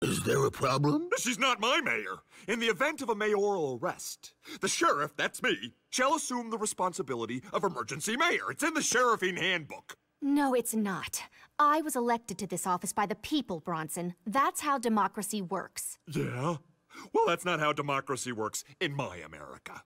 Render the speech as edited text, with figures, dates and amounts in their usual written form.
Is there a problem? She's not my mayor. In the event of a mayoral arrest, the sheriff, that's me, shall assume the responsibility of emergency mayor. It's in the sheriffing handbook. No, it's not. I was elected to this office by the people, Bronson. That's how democracy works. Yeah? Well, that's not how democracy works in my America.